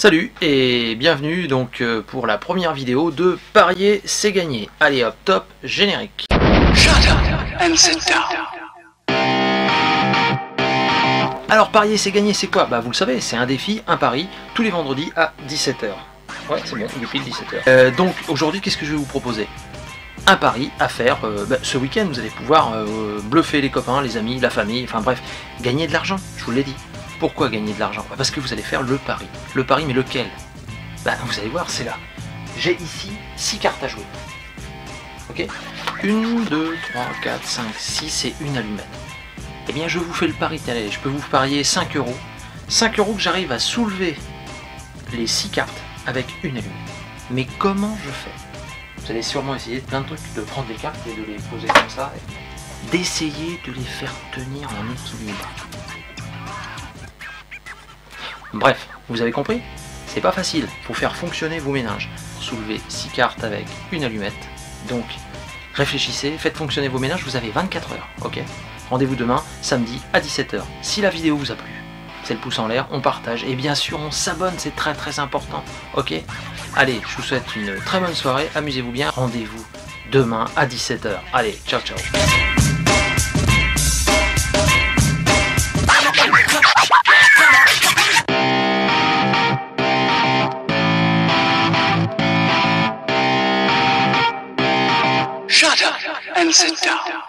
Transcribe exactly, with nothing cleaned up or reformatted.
Salut et bienvenue donc euh, pour la première vidéo de Parier c'est gagné. Allez hop, top, générique. Shut up and sit down. Alors Parier c'est gagné c'est quoi? Bah vous le savez, c'est un défi, un pari, tous les vendredis à dix-sept heures. Ouais c'est bon, depuis dix-sept heures. Euh, donc aujourd'hui qu'est-ce que je vais vous proposer? Un pari à faire euh, bah, ce week-end. Vous allez pouvoir euh, bluffer les copains, les amis, la famille, enfin bref, gagner de l'argent, je vous l'ai dit. Pourquoi gagner de l'argent? Parce que vous allez faire le pari. Le pari, mais lequel? Bah, vous allez voir, c'est là. J'ai ici six cartes à jouer. Ok? un, deux, trois, quatre, cinq, six et une allumette. Eh bien, je vous fais le pari. Allez, je peux vous parier cinq euros. cinq euros que j'arrive à soulever les six cartes avec une allumette. Mais comment je fais? Vous allez sûrement essayer de plein de trucs, de prendre des cartes et de les poser comme ça, et d'essayer de les faire tenir en équilibre. Bref, vous avez compris? C'est pas facile, faut faire fonctionner vos méninges. Soulevez six cartes avec une allumette. Donc, réfléchissez, faites fonctionner vos méninges, vous avez vingt-quatre heures, ok? Rendez-vous demain, samedi à dix-sept heures. Si la vidéo vous a plu, c'est le pouce en l'air, on partage, et bien sûr on s'abonne, c'est très très important, ok? Allez, je vous souhaite une très bonne soirée, amusez-vous bien, rendez-vous demain à dix-sept heures. Allez, ciao ciao. Shut up and sit down.